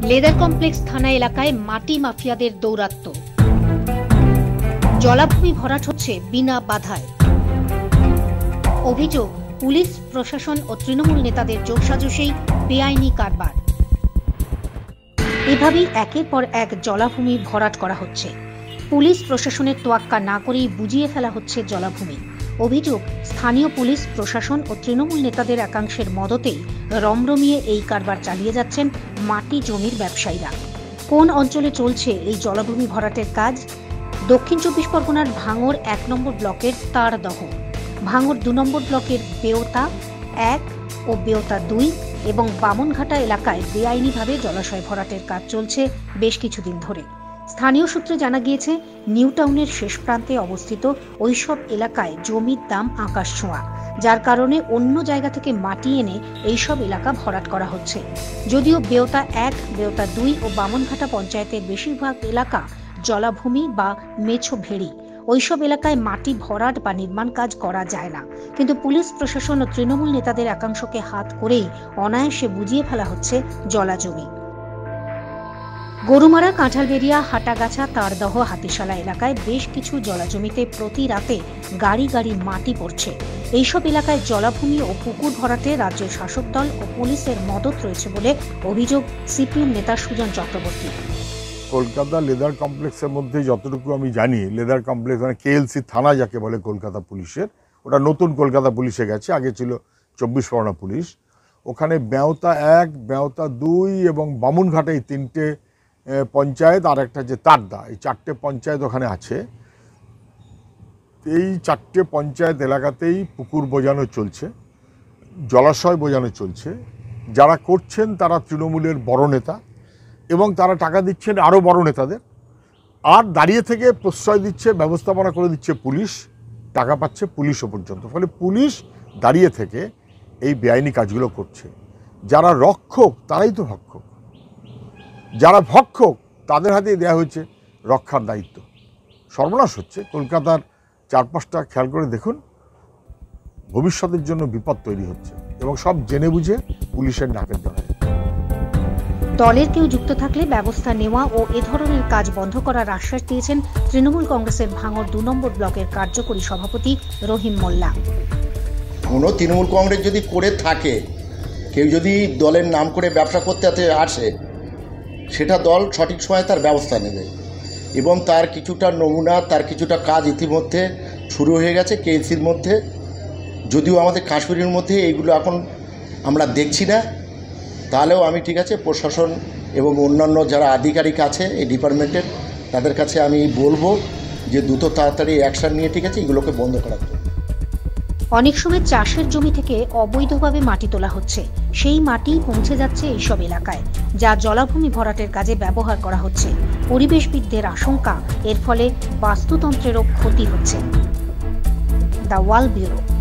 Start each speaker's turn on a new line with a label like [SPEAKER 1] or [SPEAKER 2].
[SPEAKER 1] Leather complex থানা এলাকায় মাটি মাফিয়াদের দৌরাত্ম্য। জলাভূমি ভরাট হচ্ছে বিনা বাধায়। অভিযোগ, পুলিশ প্রশাসন ও তৃণমূল নেতাদের যোগসাজশেই বেআইনি কারবার। এভাবেই একের পর এক জলাভূমি ভরাট করা হচ্ছে। পুলিশ প্রশাসনের তোয়াক্কা না করেই বুঝিয়ে ফেলা হচ্ছে জলাভূমি। অভিযোগ, স্থানীয় পুলিশ প্রশাসন ও তৃণমূল নেতাদের একাংশের মদতেই রমরমিয়ে এই কারবার চালিয়ে যাচ্ছেন মাটি জমির ব্যবসায়ীরা। কোন অঞ্চলে চলছে এই জলাভূমি ভরাটের কাজ? দক্ষিণ 24 পরগনার ভাঙড় 1 নম্বর ব্লকের তারদহ, ভাঙড় 2 নম্বর ব্লকের বেওতা 1 ও বেওতা 2 এবং বামনঘাটা এলাকায় বেআইনিভাবে জলাশয় ভরাটের কাজ চলছে বেশ কিছুদিন ধরে। স্থানীয় সূত্রে জানা গিয়েছে, নিউ টাউনের শেষ প্রান্তে অবস্থিত ওইসব এলাকায় জমির দাম আকাশ ছোঁয়া, যার কারণে অন্য জায়গা থেকে মাটি এনে এইসব এলাকা ভরাট করা হচ্ছে। যদিও বেওতা 1, বেওতা 2 ও বামনঘাটা পঞ্চায়েতের বেশিরভাগ এলাকা জলাভূমি বা মেছো ভেড়ি, ওইসব এলাকায় মাটি ভরাট বা নির্মাণ কাজ করা যায় না। কিন্তু পুলিশ প্রশাসন ও তৃণমূল নেতাদের একাংশকে হাত করেই অনায়াসে বুঝিয়ে ফেলা হচ্ছে জলাজমি। গরুমারা, কাঁঠালবেড়িয়া, হাটাগাছা, তারদহ, হাতিশালা এলাকায় বেশ কিছু জলাজমিতে প্রতি রাতে গাড়ি গাড়ি মাটি পড়ছে। এইসব এলাকায় জলাভূমি ও পুকুর ভরাটে রাজ্য শাসক দল ও পুলিশের মদত রয়েছে বলে অভিযোগ সিপিএম নেতা সুজন চক্রবর্তী।
[SPEAKER 2] কলকাতা লেদার কমপ্লেক্সের মধ্যে যতটুকু আমি জানি, লেদার কমপ্লেক্স মানে কেএলসি থানা যাকে বলে কলকাতা পুলিশের, ওটা নতুন কলকাতা পুলিশে গেছে, আগে ছিল 24 পরগনা পুলিশ। ওখানে বেওতা 1, বেওতা 2 এবং বামুনঘাটা এই 3টে পঞ্চায়েত আর একটা যে তারদা, এই 4টে পঞ্চায়েত ওখানে আছে। এই 4টে পঞ্চায়েত এলাকাতেই পুকুর বোঝানো চলছে, জলাশয় বোঝানো চলছে। যারা করছেন তারা তৃণমূলের বড় নেতা এবং তারা টাকা দিচ্ছেন আরও বড় নেতাদের, আর দাঁড়িয়ে থেকে প্রশ্রয় দিচ্ছে, ব্যবস্থাপনা করে দিচ্ছে পুলিশ, টাকা পাচ্ছে পুলিশও পর্যন্ত। ফলে পুলিশ দাঁড়িয়ে থেকে এই বেআইনি কাজগুলো করছে। যারা রক্ষক তারাই তো ভক্ষক, যারা ভক্ষক তাদের হাতেই দেওয়া হয়েছে রক্ষার দায়িত্ব। সর্বনাশ হচ্ছে। কলকাতার চারপাশটা খেয়াল করে দেখুন, ভবিষ্যতের জন্য বিপদ তৈরি হচ্ছে এবং সব জেনে বুঝে পুলিশের নাকের জড়ায়।
[SPEAKER 1] দলের কেউ যুক্ত থাকলে ব্যবস্থা নেওয়া ও এ ধরনের কাজ বন্ধ করার আশ্বাস দিয়েছেন তৃণমূল কংগ্রেসের ভাঙড় 2 নম্বর ব্লকের কার্যকরী সভাপতি রহিম মোল্লা।
[SPEAKER 3] কোনো তৃণমূল কংগ্রেস যদি করে থাকে, কেউ যদি দলের নাম করে ব্যবসা করতে আসে, সেটা দল সঠিক সময়ে তার ব্যবস্থা নেবে এবং তার কিছুটা নমুনা, তার কিছুটা কাজ ইতিমধ্যে শুরু হয়ে গেছে কেএলসির মধ্যে। যদিও আমাদের কাশ্মীরের মধ্যে এইগুলো এখন আমরা দেখছি না, তাহলেও আমি ঠিক আছে প্রশাসন এবং অন্যান্য যারা আধিকারিক আছে এই ডিপার্টমেন্টের, তাদের কাছে আমি বলবো যে দ্রুত তাড়াতাড়ি অ্যাকশন নিয়ে ঠিক আছে এগুলোকে বন্ধ করার জন্য।
[SPEAKER 1] অনেক সময় চাষের জমি থেকে অবৈধভাবে মাটি তোলা হচ্ছে, সেই মাটি পৌঁছে যাচ্ছে এইসব এলাকায়, যা জলাভূমি ভরাটের কাজে ব্যবহার করা হচ্ছে। পরিবেশবিদদের আশঙ্কা, এর ফলে বাস্তুতন্ত্রেরও ক্ষতি হচ্ছে। The wall bureau.